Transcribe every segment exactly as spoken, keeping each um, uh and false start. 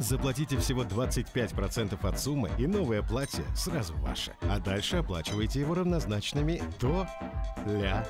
Заплатите всего двадцать пять процентов от суммы, и новое платье сразу ваше. А дальше оплачивайте его равнозначными долями.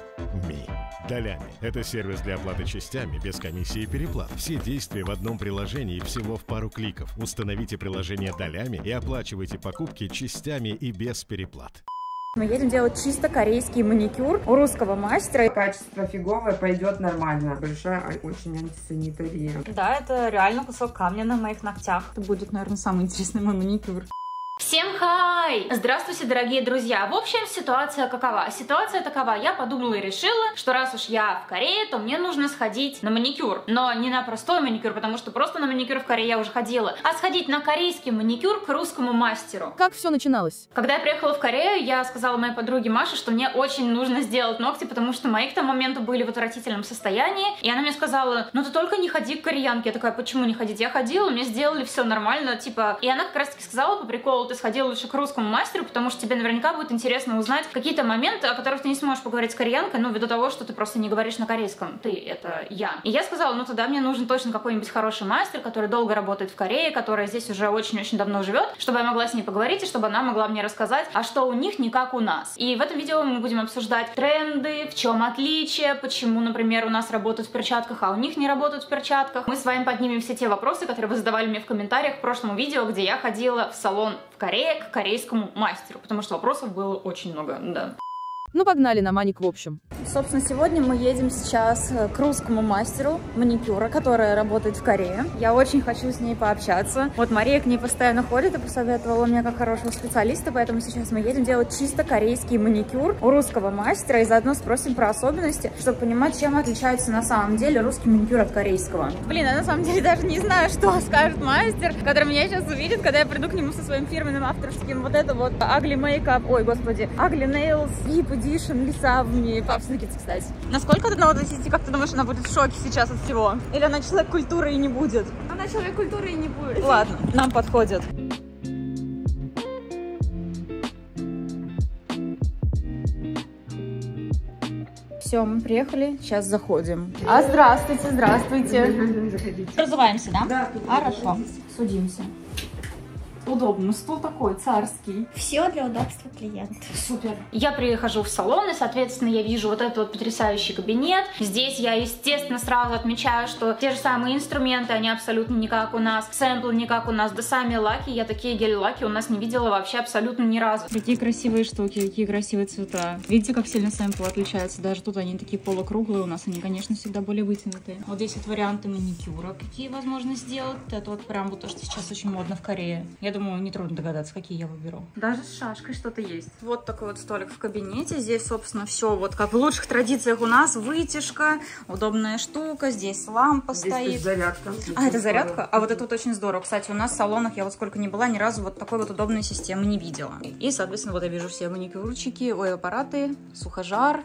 Долями. Это сервис для оплаты частями, без комиссии и переплат. Все действия в одном приложении всего в пару кликов. Установите приложение долями и оплачивайте покупки частями и без переплат. Мы едем делать чисто корейский маникюр у русского мастера. Качество фиговое, пойдет нормально. Большая очень антисанитария. Да, это реально кусок камня на моих ногтях. Это будет, наверное, самый интересный мой маникюр. Всем хай! Здравствуйте, дорогие друзья! В общем, ситуация какова? Ситуация такова. Я подумала и решила, что раз уж я в Корее, то мне нужно сходить на маникюр. Но не на простой маникюр, потому что просто на маникюр в Корее я уже ходила, а сходить на корейский маникюр к русскому мастеру. Как все начиналось? Когда я приехала в Корею, я сказала моей подруге Маше, что мне очень нужно сделать ногти, потому что мои к тому моменту были в отвратительном состоянии. И она мне сказала: ну ты только не ходи к кореянке. Я такая: почему не ходить? Я ходила, мне сделали все нормально, типа... И она как раз таки сказала по приколу: ты сходила лучше к русскому мастеру, потому что тебе наверняка будет интересно узнать какие-то моменты, о которых ты не сможешь поговорить с кореянкой, ну, ввиду того, что ты просто не говоришь на корейском. Ты — это я. И я сказала: ну, тогда мне нужен точно какой-нибудь хороший мастер, который долго работает в Корее, которая здесь уже очень-очень давно живет, чтобы я могла с ней поговорить, и чтобы она могла мне рассказать, а что у них не как у нас. И в этом видео мы будем обсуждать тренды, в чем отличие, почему, например, у нас работают в перчатках, а у них не работают в перчатках. Мы с вами поднимем все те вопросы, которые вы задавали мне в комментариях к прошлому видео, где я ходила в салон в Корее к корейскому мастеру, потому что вопросов было очень много, да. Ну погнали на маник в общем. Собственно, сегодня мы едем сейчас к русскому мастеру маникюра, которая работает в Корее. Я очень хочу с ней пообщаться. Вот Мария к ней постоянно ходит и посоветовала меня как хорошего специалиста, поэтому сейчас мы едем делать чисто корейский маникюр у русского мастера и заодно спросим про особенности, чтобы понимать, чем отличается на самом деле русский маникюр от корейского. Блин, я на самом деле даже не знаю, что скажет мастер, который меня сейчас увидит, когда я приду к нему со своим фирменным авторским вот это вот Ugly Makeup, ой, господи, Ugly Nails, Deep Edition, лица в мне. Кстати. Насколько от одного до десяти, как ты думаешь, она будет в шоке сейчас от всего? Или она человек культуры и не будет? Она человек культуры и не будет. Ладно, нам подходит. Все, мы приехали, сейчас заходим. А, здравствуйте, здравствуйте. Разуваемся, да? Да. Хорошо, судимся. Удобно, стул такой царский. Все для удобства клиента. Супер. Я прихожу в салон, и, соответственно, я вижу вот этот вот потрясающий кабинет. Здесь я, естественно, сразу отмечаю, что те же самые инструменты, они абсолютно не как у нас, сэмплы не как у нас, да сами лаки, я такие гель-лаки у нас не видела вообще абсолютно ни разу. Какие красивые штуки, какие красивые цвета. Видите, как сильно сэмплы отличаются? Даже тут они такие полукруглые, у нас они, конечно, всегда более вытянутые. Вот здесь вот варианты маникюра, какие возможно сделать. Это вот прям вот то, что сейчас очень модно в Корее. Я думаю, нетрудно догадаться, какие я выберу. Даже с шашкой что-то есть. Вот такой вот столик в кабинете. Здесь, собственно, все вот как в лучших традициях у нас. Вытяжка, удобная штука. Здесь лампа Здесь стоит. зарядка. А, это зарядка? А вот это вот очень здорово. Кстати, у нас в салонах, я вот сколько ни была, ни разу вот такой вот удобной системы не видела. И, соответственно, вот я вижу все маникюрчики, ой, аппараты, сухожар.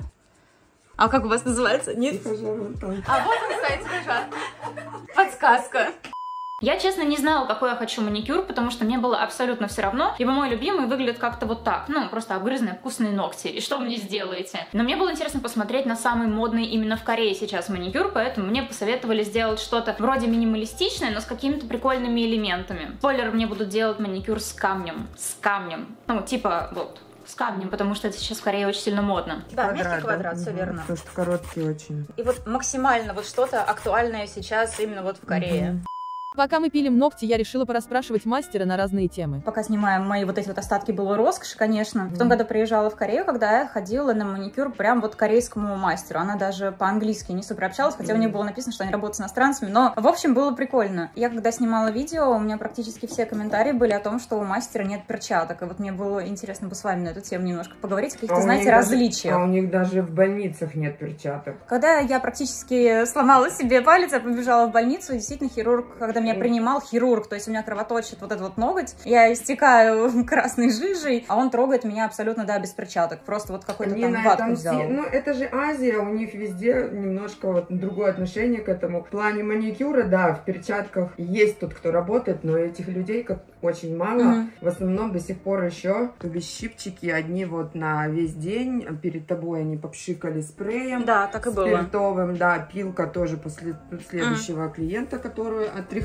А как у вас называется? Нет? Сухожар вот там. А вот он стоит сухожар. Подсказка. Я, честно, не знала, какой я хочу маникюр, потому что мне было абсолютно все равно. Ибо мой любимый выглядит как-то вот так. Ну, просто обгрызанные вкусные ногти. И что вы мне сделаете? Но мне было интересно посмотреть на самый модный именно в Корее сейчас маникюр, поэтому мне посоветовали сделать что-то вроде минималистичное, но с какими-то прикольными элементами. Спойлер, мне будут делать маникюр с камнем. С камнем. Ну, типа, вот. С камнем, потому что это сейчас в Корее очень сильно модно. Да, мягкий квадрат, все верно. Потому что короткий очень. И вот максимально вот что-то актуальное сейчас именно вот в Корее. Пока мы пилим ногти, я решила порасспрашивать мастера на разные темы. Пока снимаем мои вот эти вот остатки было роскоши, конечно. В том году приезжала в Корею, когда я ходила на маникюр прям вот к корейскому мастеру. Она даже по-английски не супер общалась, хотя у нее было написано, что они работают с иностранцами, но в общем было прикольно. Я когда снимала видео, у меня практически все комментарии были о том, что у мастера нет перчаток. И вот мне было интересно бы с вами на эту тему немножко поговорить, каких-то, а знаете, различия. А у них даже в больницах нет перчаток. Когда я практически сломала себе палец, я побежала в больницу, и действительно хирург, когда меня принимал, хирург, то есть у меня кровоточит вот этот вот ноготь, я истекаю красной жижей, а он трогает меня абсолютно, да, без перчаток, просто вот какой-то там ватку взял. Все... Ну, это же Азия, у них везде немножко вот другое отношение к этому. В плане маникюра, да, в перчатках есть тот, кто работает, но этих людей как очень мало. Mm-hmm. В основном до сих пор еще, то есть щипчики одни вот на весь день, перед тобой они попшикали спреем. Да, так и было. Спиртовым, да, пилка тоже после следующего mm-hmm. клиента, которую отряхнули.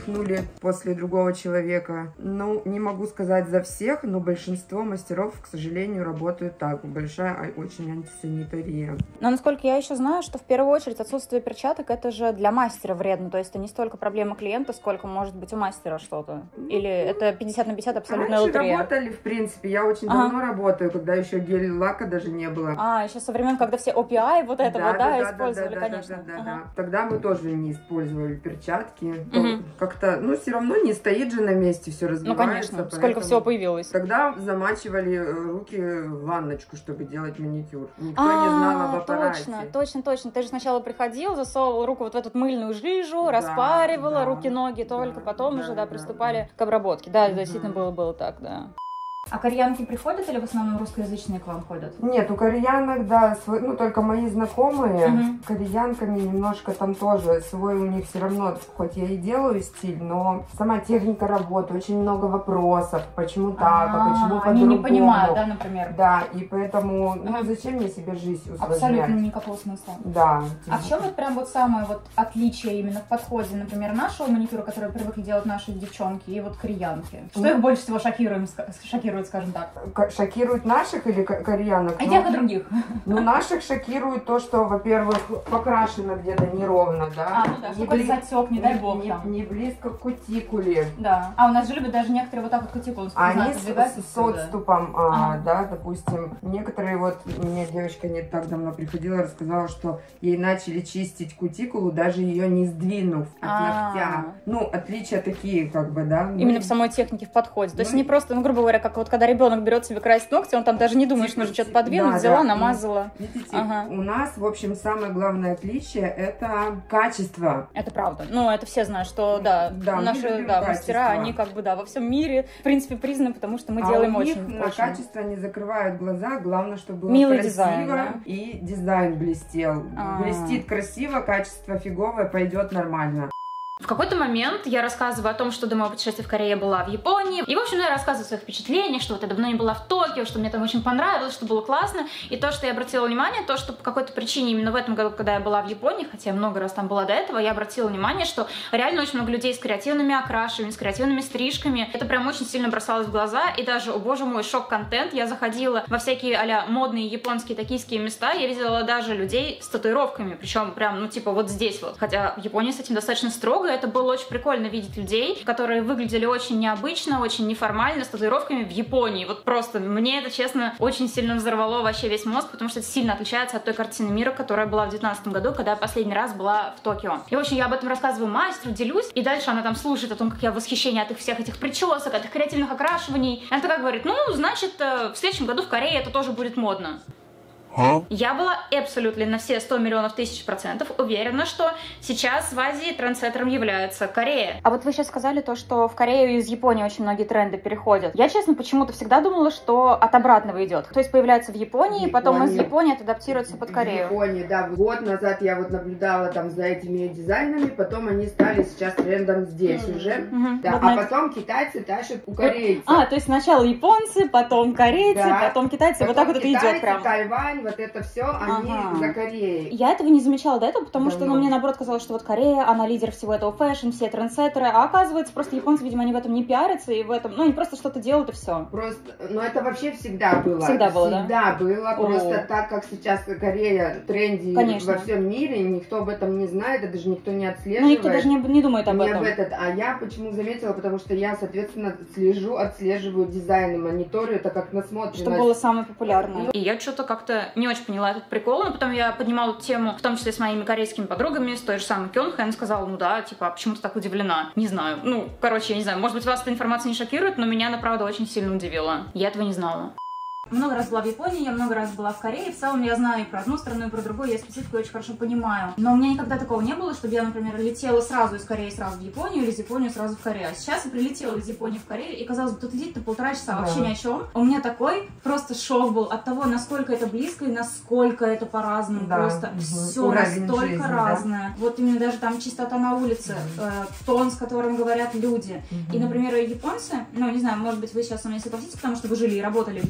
впихнули после другого человека. Ну, не могу сказать за всех, но большинство мастеров, к сожалению, работают так. Большая очень антисанитария. Но насколько я еще знаю, что в первую очередь отсутствие перчаток это же для мастера вредно. То есть это не столько проблема клиента, сколько может быть у мастера что-то. Или это пятьдесят на пятьдесят абсолютная Раньше лотерея? работали, в принципе. Я очень ага. давно работаю, когда еще гель-лака даже не было. А, еще со времен, когда все о пи ай вот это да, вот, да, да, использовали, да, да, конечно. Да, да, ага. да. Тогда мы тоже не использовали перчатки. Угу. Как-то, ну, все равно не стоит же на месте, все развивается. Ну, конечно, сколько всего появилось. Тогда замачивали руки в ванночку, чтобы делать маникюр. Никто а, не знал об аппарате. Точно, точно, точно. Ты же сначала приходил, засовывал руку вот в эту мыльную жижу, да, распаривала да, руки-ноги, только да, потом да, уже, да, да приступали да. к обработке. Да, угу. действительно было, было так, да. А кореянки приходят или в основном русскоязычные к вам ходят? Нет, у кореянок, да, свой, ну только мои знакомые, угу. кореянками немножко там тоже свой у них все равно, хоть я и делаю стиль, но сама техника работы, очень много вопросов, почему так, а, а почему по-другому. Они не понимают, да, например? Да, и поэтому, ну ага. зачем мне себе жизнь усложнять? Абсолютно никакого смысла. Да. А в чем вот прям вот самое вот отличие именно в подходе, например, нашего маникюра, который привыкли делать наши девчонки, и вот кореянки? Что ну, их больше всего шокирует, шокирует, скажем так? Шокирует наших или кореянок? И тех, и других. Ну, наших шокирует то, что, во-первых, покрашено где-то неровно, да? А, ну да, не какой-то затек, не дай бог не, там. Не близко к кутикуле. Да. А у нас же любят даже некоторые вот так вот кутикулу они с, с отступом, а, ага. да, допустим. Некоторые, вот, мне девочка не так давно приходила, рассказала, что ей начали чистить кутикулу, даже ее не сдвинув от А-а-а. ногтя. Ну, отличия такие, как бы, да. Именно ну, в самой технике, в подходе. То ну, есть не просто, ну, грубо говоря, как вот когда ребенок берет себе красить ногти, он там даже не думает, что нужно что-то подвинуть, да, взяла, да. намазала. Видите, ага. у нас, в общем, самое главное отличие – это качество. Это правда. Ну, это все знают, что, да, да наши да, мастера, они как бы, да, во всем мире, в принципе, признаны, потому что мы а делаем у них очень... на очень... качество не закрывают глаза, главное, чтобы было милый красиво дизайн, да? и дизайн блестел. А-а-а. Блестит красиво, качество фиговое, пойдет нормально. В какой-то момент я рассказываю о том, что до моего путешествия в Корее я была в Японии. И, в общем, я рассказываю о своих впечатлениях, что вот я давно не была в Токио, что мне там очень понравилось, что было классно. И то, что я обратила внимание, то, что по какой-то причине именно в этом году, когда я была в Японии, хотя я много раз там была до этого, я обратила внимание, что реально очень много людей с креативными окрашиваниями, с креативными стрижками. Это прям очень сильно бросалось в глаза. И даже, о боже мой, шок-контент. Я заходила во всякие а-ля модные японские токийские места, я видела даже людей с татуировками, причем прям, ну, типа вот здесь вот. Хотя в Японии с этим достаточно строго. Это было очень прикольно видеть людей, которые выглядели очень необычно, очень неформально, с татуировками в Японии. Вот просто мне это, честно, очень сильно взорвало вообще весь мозг, потому что это сильно отличается от той картины мира, которая была в две тысячи девятнадцатом году, когда я последний раз была в Токио. И, в общем, я об этом рассказываю мастеру, делюсь, и дальше она там слушает о том, как я в восхищении от их всех этих причесок, от их креативных окрашиваний. И она такая говорит, ну, значит, в следующем году в Корее это тоже будет модно. Huh? Я была абсолютно на все сто миллионов тысяч процентов уверена, что сейчас в Азии трендсеттером является Корея. А вот вы сейчас сказали то, что в Корею из Японии очень многие тренды переходят. Я, честно, почему-то всегда думала, что от обратного идет. То есть появляется в Японии, Япония. Потом из Японии это адаптируется под Корею. В Японии, да. Год назад я вот наблюдала там за этими дизайнами, потом они стали сейчас трендом здесь mm-hmm. уже. Mm-hmm. Да. Вот а на... потом китайцы тащат у корейцев. А, то есть сначала японцы, потом корейцы, да. потом китайцы. Потом вот так вот это идет прям. Тайвань, вот это все, они ага. за Кореей. Я этого не замечала до этого, потому да, что ну, мне наоборот казалось, что вот Корея, она лидер всего этого фэшн, все трендсеттеры, а оказывается, просто японцы, видимо, они в этом не пиарятся, и в этом, ну, они просто что-то делают, и все. Просто, ну, это вообще всегда было. Всегда было, всегда да? Всегда было, О. просто так, как сейчас Корея тренди во всем мире, никто об этом не знает, даже никто не отслеживает. Ну, никто даже не, не думает об не этом. Об этот. А я почему заметила, потому что я, соответственно, слежу, отслеживаю дизайны, мониторю, это как насмотренность. Что было самое популярное. И я что-то как-то не очень поняла этот прикол, но потом я поднимала эту тему, в том числе с моими корейскими подругами, с той же самой Кёнхэ, и она сказала, ну да, типа, а почему ты так удивлена? Не знаю. Ну, короче, я не знаю, может быть, вас эта информация не шокирует, но меня она, правда, очень сильно удивила. Я этого не знала. Много раз была в Японии, я много раз была в Корее. В целом я знаю и про одну страну, и про другую, я специфику очень хорошо понимаю. Но у меня никогда такого не было, чтобы я, например, летела сразу из Кореи сразу в Японию, или из Японии сразу в Корею. А сейчас я прилетела из Японии в Корею, и казалось бы, тут идти-то полтора часа, вообще ни о чем. У меня такой просто шок был от того, насколько это близко и насколько это по-разному. Да. Просто угу. все Уровень настолько жизни, разное. Да? Вот именно даже там чистота на улице, угу. э, тон, с которым говорят люди. Угу. И, например, японцы, ну, не знаю, может быть, вы сейчас со мной согласитесь, потому что вы жили и работали в Японии,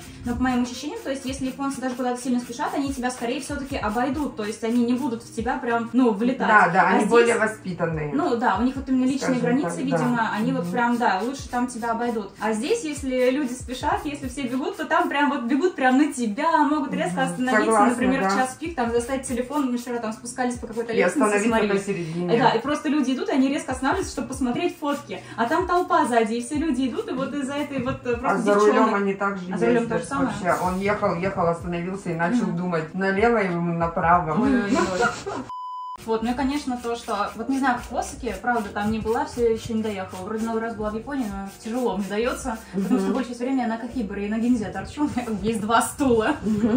но по моим ощущениям, то есть если японцы даже куда-то сильно спешат, они тебя скорее все-таки обойдут, то есть они не будут в тебя прям, ну, влетать. Да, да, а они здесь, более воспитанные. Ну, да, у них вот именно личные Скажем границы, так, видимо, да. они угу. вот прям, да, лучше там тебя обойдут. А здесь, если люди спешат, если все бегут, то там прям вот бегут прям на тебя, могут резко угу. остановиться, Согласна, например, да. в час пик, там достать телефон, мы вчера там спускались по какой-то И лестнице, остановиться посередине. Да, и просто люди идут, и они резко останавливаются, чтобы посмотреть фотки, а там толпа сзади, и все люди идут, и вот из-за этой вот просто А за девчонок... рулем они также А за рулем то же самое? Вообще, он ехал, ехал, остановился и начал mm. думать налево и направо. Вот, ну и, конечно, то, что, вот не знаю, в Осаке, правда, там не была, все еще не доехала. Вроде новый раз была в Японии, но тяжело мне дается, потому что большую часть времени я на Кохибаре и на Гинзе торчу, у меня есть два стула.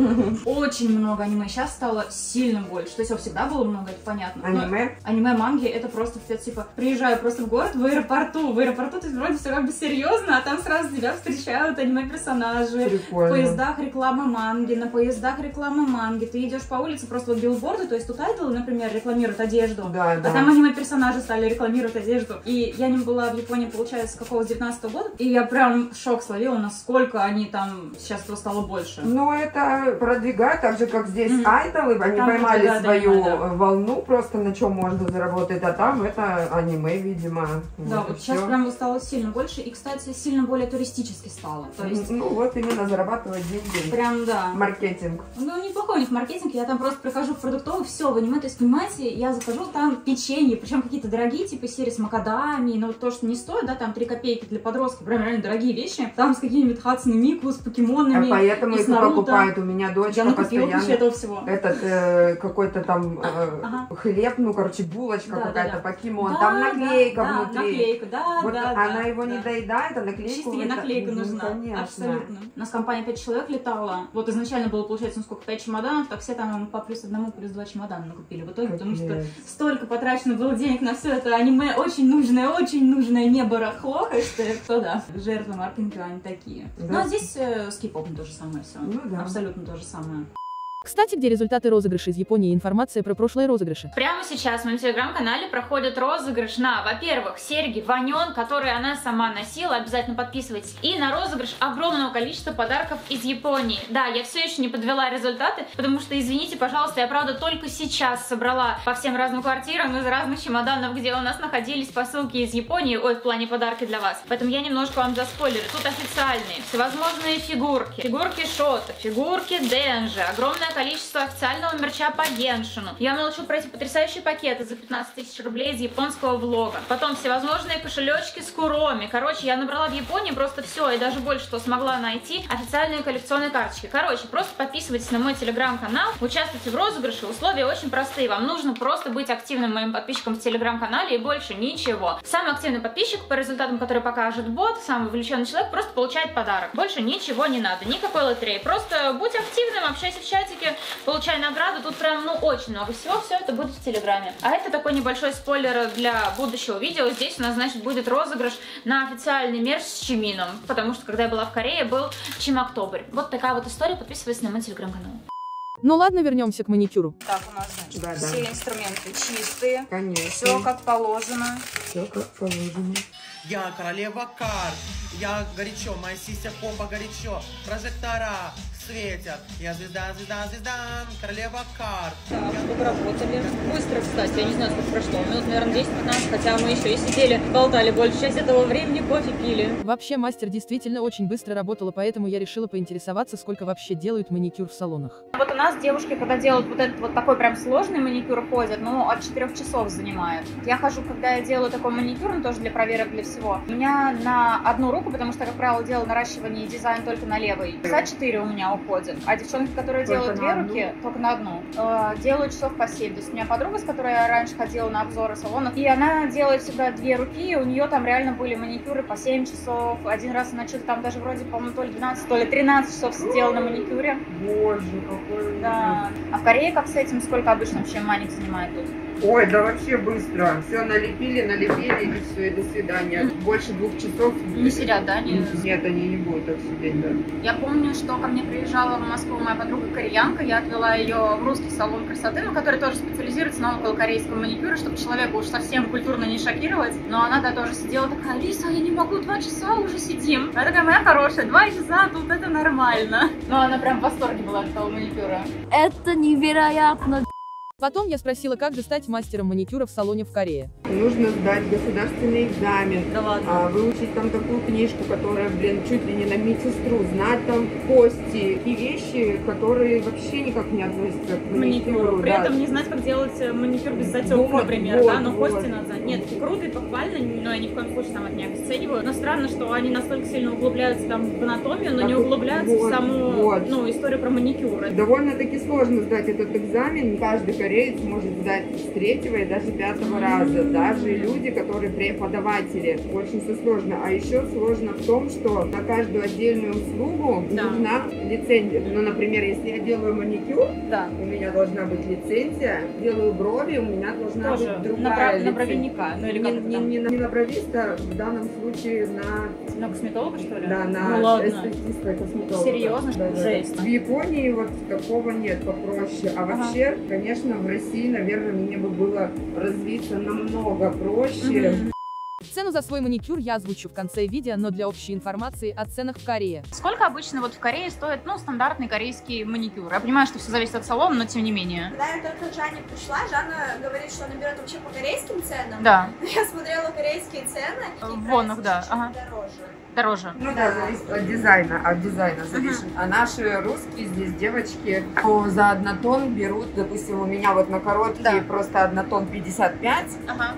Очень много аниме, сейчас стало сильно больше, то есть его всегда было много, это понятно. Аниме? Аниме, манги, это просто, типа, приезжаю просто в город, в аэропорту, в аэропорту, то есть вроде все как бы серьезно, а там сразу тебя встречают аниме-персонажи. Прикольно. В поездах реклама манги, на поездах реклама манги, ты идешь по улице, просто вот билборды, то есть тут айдолы, например, рекламируют одежду, да, а да. там аниме-персонажи стали рекламировать одежду. И я не была в Японии, получается, с какого-то девятнадцатого года, и я прям шок словила, насколько они там, сейчас этого стало больше. Ну, это продвигает, так же, как здесь mm-hmm. айдолы, они там поймали свою аниме, да. волну, просто на чем можно заработать, а там это аниме, видимо. Да, вот, вот сейчас все. Прям стало сильно больше, и, кстати, сильно более туристически стало. То есть... Ну, вот именно зарабатывать деньги. Прям, да. Маркетинг. Ну, неплохой у них маркетинг, я там просто прихожу в продуктовый, все, в аниме, то есть, понимаете, я захожу, там печенье, причем какие-то дорогие, типа серии с макадами, но вот то, что не стоит, да, там три копейки для подростков, прям реально дорогие вещи, там с какими-нибудь Хацуне Мику, с покемонами, а поэтому и их покупают, у меня дочка я постоянно, этого всего. этот э, какой-то там э, ага. хлеб, ну, короче, булочка да, какая-то, да, да. покемон, да, там наклейка да, внутри. Да, наклейка, да, вот да, она да, его да. не доедает, а наклейку... Чисто ей наклейка это... нужна, ну, абсолютно. У нас компания пять человек летала, вот изначально было, получается, ну сколько, пять чемоданов, так все там по плюс одному, плюс два чемодана накупили в итоге, потому что столько потрачено было денег на все это аниме, очень нужное, очень нужное не барахло, что кто да, жертвы маркетинга они такие. Да. Ну а здесь э, с кей-попом то же самое все, ну, да. Абсолютно то же самое. Кстати, где результаты розыгрыша из Японии и информация про прошлые розыгрыши? Прямо сейчас в моем телеграм-канале проходит розыгрыш на, во-первых, серьги Ваньон, которые она сама носила, обязательно подписывайтесь, и на розыгрыш огромного количества подарков из Японии. Да, я все еще не подвела результаты, потому что, извините, пожалуйста, я, правда, только сейчас собрала по всем разным квартирам из разных чемоданов, где у нас находились посылки из Японии, ой, в плане подарки для вас. Поэтому я немножко вам заспойлерю. Тут официальные, всевозможные фигурки, фигурки Шота, фигурки Денжи, огромное количество официального мерча по Геншину. Я научу про эти потрясающие пакеты за пятнадцать тысяч рублей из японского влога. Потом всевозможные кошелечки с куроми. Короче, я набрала в Японии просто все и даже больше, что смогла найти. Официальные коллекционные карточки. Короче, просто подписывайтесь на мой телеграм-канал, участвуйте в розыгрыше. Условия очень простые. Вам нужно просто быть активным моим подписчиком в телеграм-канале и больше ничего. Самый активный подписчик, по результатам, которые покажет бот, самый увлеченный человек, просто получает подарок. Больше ничего не надо. Никакой лотереи. Просто будь активным, общайся в чатике, получай награду. Тут прям, ну, очень много всего. Все это будет в Телеграме. А это такой небольшой спойлер для будущего видео. Здесь у нас, значит, будет розыгрыш на официальный мерч с Чимином. Потому что, когда я была в Корее, был Чим-Октобер. Вот такая вот история. Подписывайтесь на мой Телеграм-канал. Ну ладно, вернемся к маникюру. Так, у нас, значит, да, все да. инструменты чистые. Конечно. Все как положено. Все как положено. Я королева карт, я горячо, моя сися попа горячо, прожектора светят, я звезда, звезда, звезда, королева карт. Так, сколько работали. Быстро, кстати, я не знаю, сколько прошло, минут, наверное, десять-пятнадцать, хотя мы еще и сидели, болтали большую часть этого времени, кофе пили. Вообще, мастер действительно очень быстро работала, поэтому я решила поинтересоваться, сколько вообще делают маникюр в салонах. Вот у нас девушки, когда делают вот этот вот такой прям сложный маникюр, ходят, ну, от четырёх часов занимает. Я хожу, когда я делаю такой маникюр, ну, тоже для проверок, для всего. У меня на одну руку, потому что, как правило, делаю наращивание и дизайн только на левой. Часа четыре у меня уходит. А девчонки, которые только делают две руки, только на одну, э, делают часов по семь. То есть у меня подруга, с которой я раньше ходила на обзоры салонов, и она делает всегда две руки, и у нее там реально были маникюры по семь часов. Один раз она что-то там даже вроде, по-моему, то ли двенадцать, то ли тринадцать часов сидела на маникюре. Боже, какой... Да. А в Корее как с этим? Сколько обычно вообще маник занимает тут? Ой, да вообще быстро. Все налепили, налепили, и все, и до свидания. Больше двух часов Не сидят, да? Они... Нет, они не будут так сидеть, да. Я помню, что ко мне приезжала в Москву моя подруга кореянка, я отвела ее в русский салон красоты, ну, который тоже специализируется на около корейском маникюре, чтобы человека уж совсем культурно не шокировать. Но она, да, тоже сидела такая: Алиса, я не могу, два часа уже сидим. Я такая: моя хорошая, два часа, тут это нормально. Но она прям в восторге была от того маникюра. Это невероятно. Потом я спросила, как же стать мастером маникюра в салоне в Корее. Нужно сдать государственный экзамен, Да ладно. а, выучить там такую книжку, которая, блин, чуть ли не на медсестру, знать там кости и вещи, которые вообще никак не относятся к маникюру. Маникюр. При да. этом не знать, как делать маникюр без затеков, Вот, например, вот, да, но вот. кости надо знать. Нет, круто и похвально, но я ни в коем случае там это не обесцениваю. Но странно, что они настолько сильно углубляются там в анатомию, но Так не вот, углубляются вот, в саму, вот. ну, историю про маникюр. Довольно-таки сложно сдать этот экзамен. Каждый кореец может сдать с третьего и даже пятого раза. Даже люди, которые преподаватели. Очень все сложно. А еще сложно в том, что на каждую отдельную услугу Да. нужна лицензия. Ну, например, если я делаю маникюр, Да. у меня должна быть лицензия. Делаю брови, у меня должна Тоже быть на, другая бра- на лицензия. бровяника, ну или Не, как это не, там? не на, не на бровиста, в данном случае на, На косметолога, что ли? да, на Ну ладно. эстетиста и косметолога. Серьезно? Да, да. Жесть. В Японии вот такого нет, попроще. А Ага. вообще, конечно, в России, наверное, мне бы было развиться намного проще. Мгм. Цену за свой маникюр я озвучу в конце видео, но для общей информации о ценах в Корее. Сколько обычно вот в Корее стоит, ну, стандартный корейский маникюр? Я понимаю, что все зависит от салона, но тем не менее. Когда я только к Жанне пришла, Жанна говорит, что она берет вообще по корейским ценам. Да, Я смотрела корейские цены. и В вонах, да, чуть-чуть ага. дороже. дороже. Ну да, зависит от дизайна, от дизайна зависит. А наши русские здесь девочки то за однотон берут, допустим, у меня вот на короткие Да. просто однотон пятьдесят пять, Ага.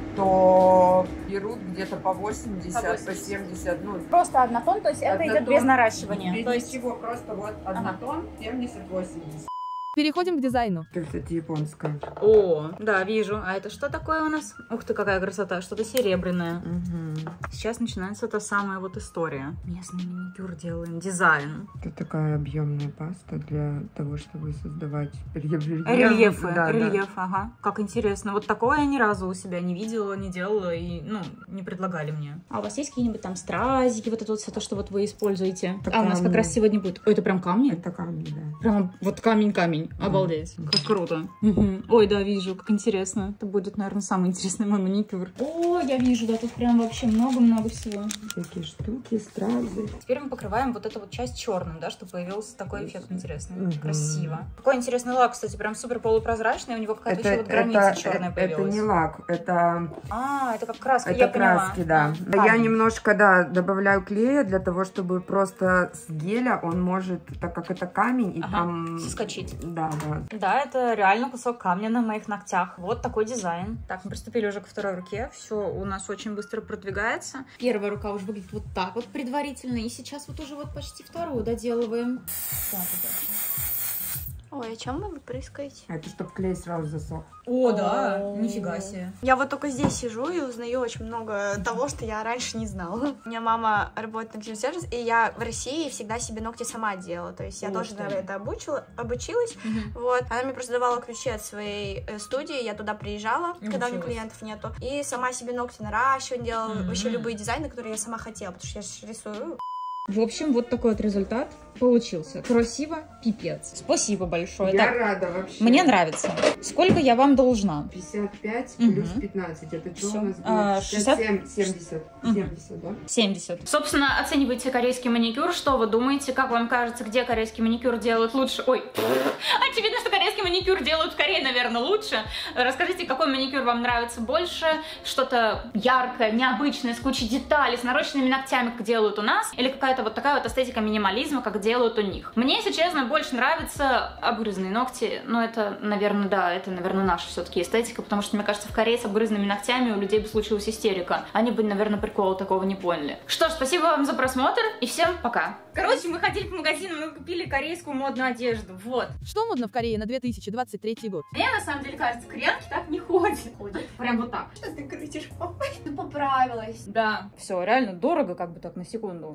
то берут где-то по восемьдесят, По по, восемьдесят. семьдесят, ну, Просто однотон, то есть это идет Однотон. без наращивания. без То есть ничего, просто вот однотон семьдесят-восемьдесят. Переходим к дизайну. Это, кстати, японская. О, да, вижу. А это что такое у нас? Ух ты, какая красота, что-то серебряное. Сейчас начинается та самая вот история. Местный маникюр делаем, дизайн. Это такая объемная паста для того, чтобы создавать рельефы. Рельефы, Да, да. рельеф, ага. Как интересно. Вот такое я ни разу у себя не видела, не делала и, ну, не предлагали мне. А у вас есть какие-нибудь там стразики, вот это вот все то, что вот вы используете? Это а у нас как камни. раз сегодня будет. Ой, это прям камни? Это камни, да. Прям вот камень-камень. Обалдеть. Как круто. Мгм. Ой, да, вижу, как интересно. Это будет, наверное, самый интересный мой маникюр. О, я вижу, да, тут прям вообще много-много всего. Такие штуки, стразы. Теперь мы покрываем вот эту вот часть черным, да, чтобы появился такой эффект интересный. Мгм. Красиво. Какой интересный лак, кстати, прям супер полупрозрачный, у него какая-то Это, еще вот граница это, черная это, это появилась. не лак, это, А, это как краска, это я краски, поняла. да. Я Камень. немножко, да, добавляю клея для того, чтобы просто с геля он может, так как это камень, и Ага, там... соскочить. Да, да. Да, это реально кусок камня на моих ногтях. Вот такой дизайн. Так, мы приступили уже ко второй руке. Все у нас очень быстро продвигается. Первая рука уже выглядит вот так вот предварительно. И сейчас вот уже вот почти вторую доделываем. Так, вот. Ой, о чем вы прыскаете? Это чтобы клей сразу засох. О, да, нифига себе. Я вот только здесь сижу и узнаю очень много того, что я раньше не знала. У меня мама работает на клиент-сервис, и я в России всегда себе ногти сама делала. То есть я Ух тоже ты. на это обучила, обучилась. Мгм. Вот. Она мне просто давала ключи от своей э, студии, я туда приезжала, когда у Ничего меня себе. клиентов нету. И сама себе ногти наращивала, делала Мгм. вообще любые дизайны, которые я сама хотела, потому что я же рисую. В общем, вот такой вот результат получился. Красиво, пипец. Спасибо большое. Я Так, рада вообще. мне нравится. Сколько я вам должна? пятьдесят пять Мгм. плюс пятнадцать. Это что Всё. у нас будет? А, шестьдесят? семь, семьдесят. Мгм. семьдесят, да? семьдесят. Собственно, оценивайте корейский маникюр. Что вы думаете? Как вам кажется, где корейский маникюр делают лучше? Ой, очевидно, что корейский маникюр делают в Корее, наверное, лучше. Расскажите, какой маникюр вам нравится больше? Что-то яркое, необычное, с кучей деталей, с нарощенными ногтями, как делают у нас? Или какая-то вот такая вот эстетика минимализма, как делают у них? Мне, если честно, больше нравятся обгрызанные ногти. Но это, наверное, да, это, наверное, наша все-таки эстетика, потому что, мне кажется, в Корее с обгрызанными ногтями у людей бы случилась истерика. Они бы, наверное, прикола такого не поняли. Что ж, спасибо вам за просмотр и всем пока. Короче, мы ходили по магазину, мы купили корейскую модную одежду. Вот. Что модно в Корее на две тысячи двадцать третий год? Мне, на самом деле, кажется, кореянки так не ходят. Ходят прям вот так. Что ты крутишь? Ты поправилась. Да. Все, реально дорого, как бы так, на секунду.